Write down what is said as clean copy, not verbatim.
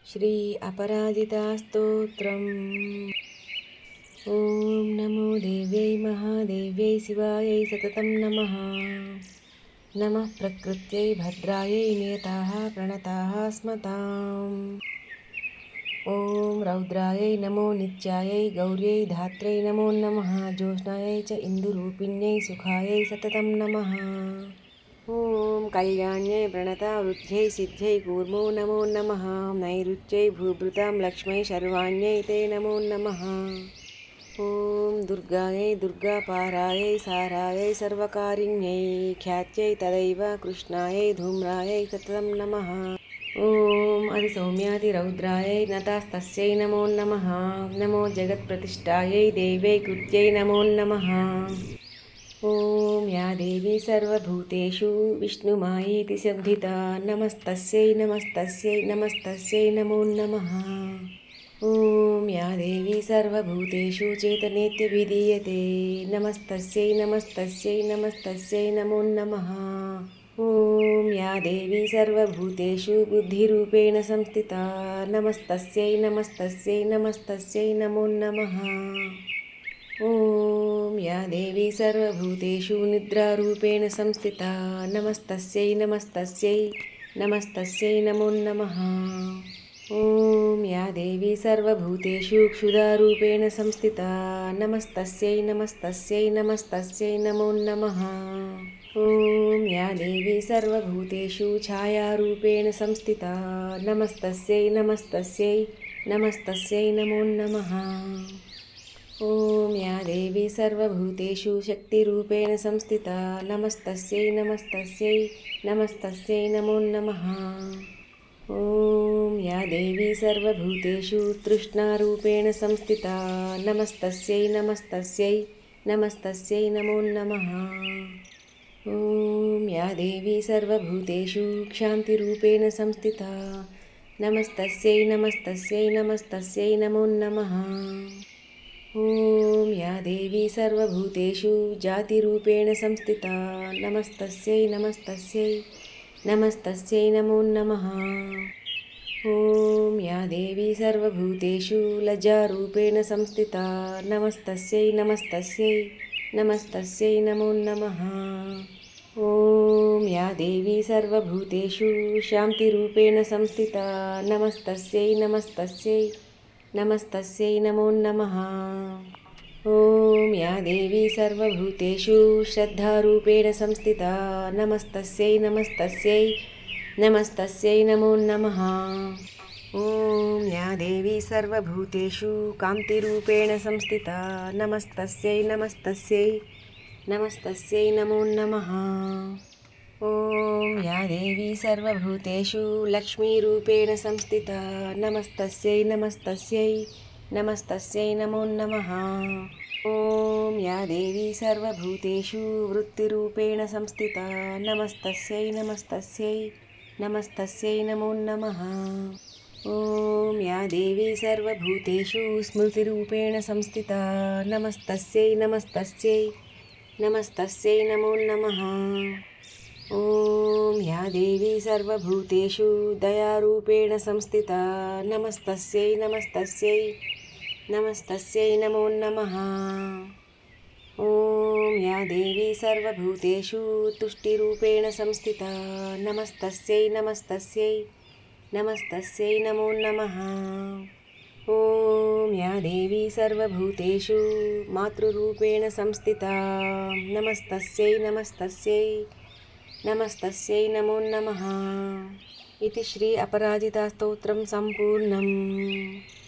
श्री अपराजिता स्तोत्रम्। ॐ नमो देव्यै महादेव्यै शिवायै सततं नमः। नमः प्रकृत्यै भद्रायै नियताः प्रणताः स्मताम्। ॐ रौद्रायै नमो नित्यायै गौर्यै धात्र्यै नमो नमः। ज्योत्स्नायै च इन्दुरूपिण्यै सुखायै सततं नमः। ॐ कल्याण्यै प्रणतावृद्ध्यै सिद्ध्यै कूर्मो नमो नमः। नैऋत्यै भूभृतां लक्ष्मै शर्वाण्यै ते नमो नमः। ॐ दुर्गायै दुर्गापारायै सारायै सर्वकारिण्यै ख्यात्यै तदैव कृष्णायै धूम्रायै सततं नमः। ॐ अधिसौम्यातिरौद्रायै नतास्तस्यै नमो नमः। नमो जगत्प्रतिष्ठायै देव्यै कृत्यै नमो नमः। ॐ या देवी सर्वभूतेषु विष्णुमायेति शब्दिता नमस्तस्यै नमस्तस्यै नमस्तस्यै नमो नमः। ॐ या देवी सर्वभूतेषु चेतनेत्यभिधीयते नमस्तस्यै नमस्तस्यै नमस्तस्यै नमो नमः। ॐ या देवी सर्वभूतेषु बुद्धिरूपेण संस्थिता नमस्तस्यै नमस्तस्यै नमस्तस्यै नमो नमः। ॐ या देवी सर्वभूतेषु निद्रारूपेण संस्थिता नमस्तस्यै नमस्तस्यै नमस्तस्यै नमो नमः। ॐ या देवी सर्वभूतेषु क्षुधारूपेण संस्थिता नमस्तस्यै नमस्तस्यै नमस्तस्यै नमो नमः। ॐ या देवी सर्वभूतेषु छायारूपेण संस्थिता नमस्तस्यै नमस्तस्यै नमस्तस्यै नमो नमः। ॐ या देवी सर्वभूतेषु शक्तिरूपेण संस्थिता नमस्तस्यै नमस्तस्यै नमस्तस्यै नमो नमः। ॐ या देवी सर्वभूतेषु तृष्णारूपेण संस्थिता नमस्तस्यै नमस्तस्यै नमस्तस्यै नमो नमः। ॐ या देवी सर्वभूतेषु क्षान्तिरूपेण संस्थिता नमस्तस्यै नमस्तस्यै नमस्तस्यै नमो नमः। ॐ या देवी सर्वभूतेषु जातिरूपेण संस्थिता नमस्तस्यै नमस्तस्यै नमस्तस्यै नमो नमः। ॐ या देवी सर्वभूतेषु लज्जारूपेण संस्थिता नमस्तस्यै नमस्तस्यै नमस्तस्यै नमो नमः। ॐ या देवी सर्वभूतेषु शान्तिरूपेण संस्थिता नमस्तस्यै नमस्तस्यै नमस्तस्यै नमो नमः। ॐ या देवी सर्वभूतेषु श्रद्धारूपेण संस्थिता नमस्तस्यै नमस्तस्यै नमस्तस्यै नमो नमः। ॐ या देवी सर्वभूतेषु कान्तिरूपेण संस्थिता नमस्तस्यै नमस्तस्यै नमस्तस्यै नमो नमः। ॐ या देवी सर्वभूतेषु लक्ष्मीरूपेण संस्थिता नमस्तस्यै नमस्तस्यै नमस्तस्यै नमो नमः। ॐ या देवी सर्वभूतेषु वृत्तिरूपेण संस्थिता नमस्तस्यै नमस्तस्यै नमस्तस्यै नमो नमः। ॐ या देवी सर्वभूतेषु स्मृतिरूपेण संस्थिता नमस्तस्यै नमस्तस्यै नमस्तस्यै नमो नमः। ॐ या देवी सर्वभूतेषु दयारूपेण संस्थिता नमस्तस्यै नमस्तस्यै नमस्तस्यै नमो नमः। ॐ या देवी सर्वभूतेषु तुष्टिरूपेण संस्थिता नमस्तस्यै नमस्तस्यै नमस्तस्यै नमो नमः। ॐ या देवी सर्वभूतेषु मातृरूपेण संस्थिता नमस्तस्यै नमस्तस्यै नमस्तस्यै नमो नमः। इति श्री अपराजिता स्तोत्रं सम्पूर्णम्।